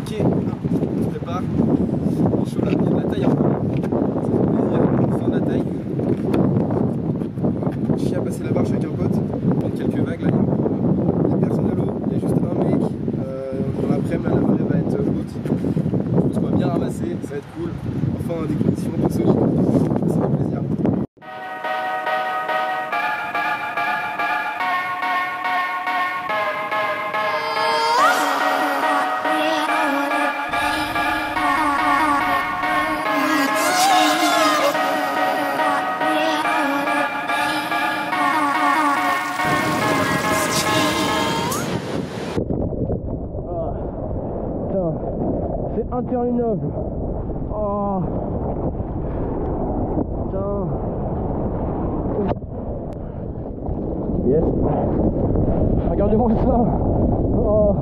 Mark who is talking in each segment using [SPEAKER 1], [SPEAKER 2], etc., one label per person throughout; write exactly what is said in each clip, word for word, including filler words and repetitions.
[SPEAKER 1] Ok, on se prépare. Attention là, il y a de la taille un peu. Fin de la taille. Je viens passer la barre avec un pote. Prendre quelques vagues là. Il n'y a personne à l'eau. Il y a juste un mec. Euh, dans l'après-midi, la marée va être haute. Je pense qu'on va bien ramasser. Ça va être cool. Enfin, des conditions un peu solides. Ça fait plaisir.
[SPEAKER 2] C'est interminable. Oh. Putain. Yes. Regardez-moi ça. Oh.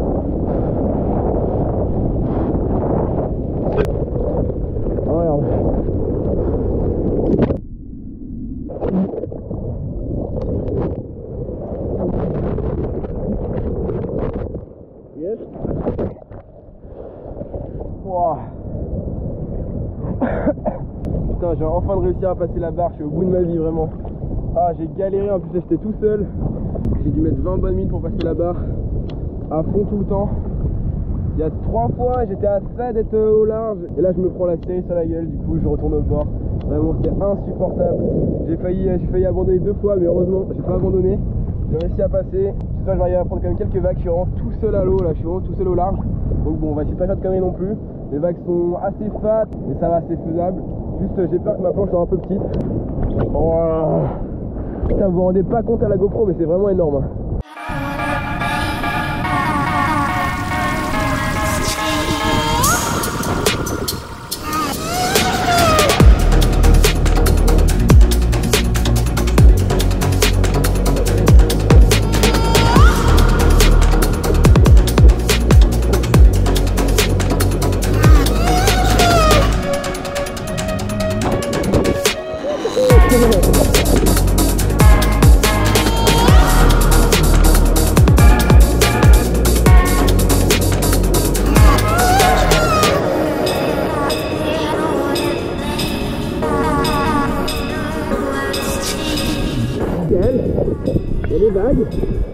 [SPEAKER 2] Oh, regarde. Yes. Wow. Putain, j'ai enfin réussi à passer la barre, je suis au bout de ma vie vraiment. Ah, j'ai galéré, en plus j'étais tout seul. J'ai dû mettre vingt bonnes minutes pour passer la barre à fond tout le temps. Il y a trois fois j'étais à ça d'être au large et là je me prends la série sur la gueule, du coup je retourne au bord. Vraiment c'était insupportable. J'ai failli, j'ai failli abandonner deux fois mais heureusement j'ai pas abandonné. J'ai réussi à passer. J'espère que je vais arriver à prendre quand même quelques vagues. Je suis vraiment tout seul à l'eau là, je suis vraiment tout seul au large. Donc bon, on va essayer de pas faire de conneries non plus. Les vagues sont assez fat, mais ça va, c'est faisable. Juste j'ai peur que ma planche soit un peu petite. Oh. Putain, vous vous rendez pas compte à la GoPro, mais c'est vraiment énorme hein. Il y a des vagues.